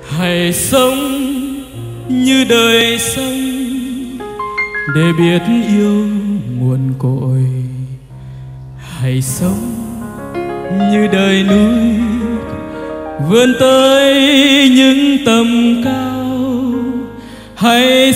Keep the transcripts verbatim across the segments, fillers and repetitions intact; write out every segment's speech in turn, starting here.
Hãy sống như đời sống để biết yêu nguồn cội. Hãy sống như đời núi vươn tới những tầm cao. Hãy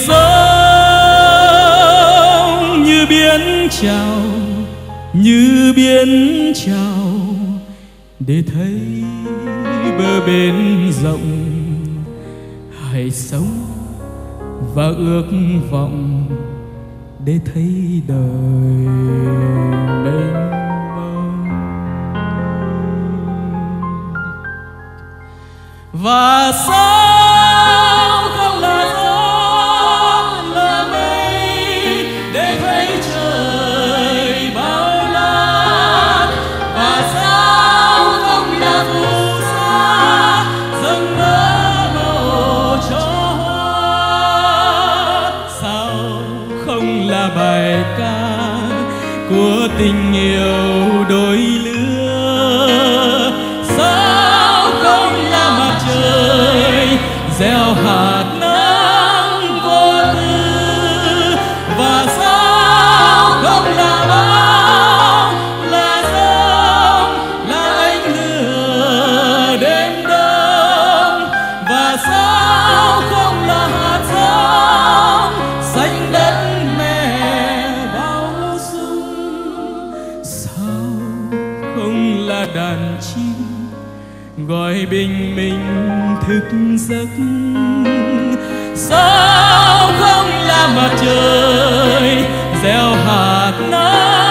sống như biển trào, như biển trào để thấy bờ bên rộng. Hãy sống và ước vọng để thấy đời mênh mông. Và sao không là gió là mây để thấy trời bao la. Và sao không là phù sa dâng mơ màu cho hoa. Sao không là bài ca của tình yêu đôi lứa. Sao không là mặt trời gieo hạt nắng vô tư. Và sao không là bão, là giông, là ánh lửa đêm đông. Và sao không là hạt giống xanh đất mẹ bao dung. Sao không là đàn chim gọi bình minh thức giấc. Sao không là mặt trời gieo hạt nắng